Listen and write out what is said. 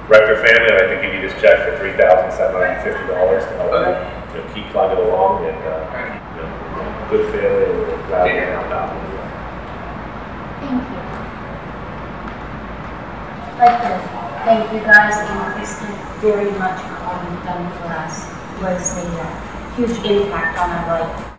Rector family, I'd like to give you this check for $3,750 to help keep plugging along, and good family, and we're glad we can help out. Thank you. I'd like to thank you guys and Kristen very much for all you've done for us. It was a huge impact on our life.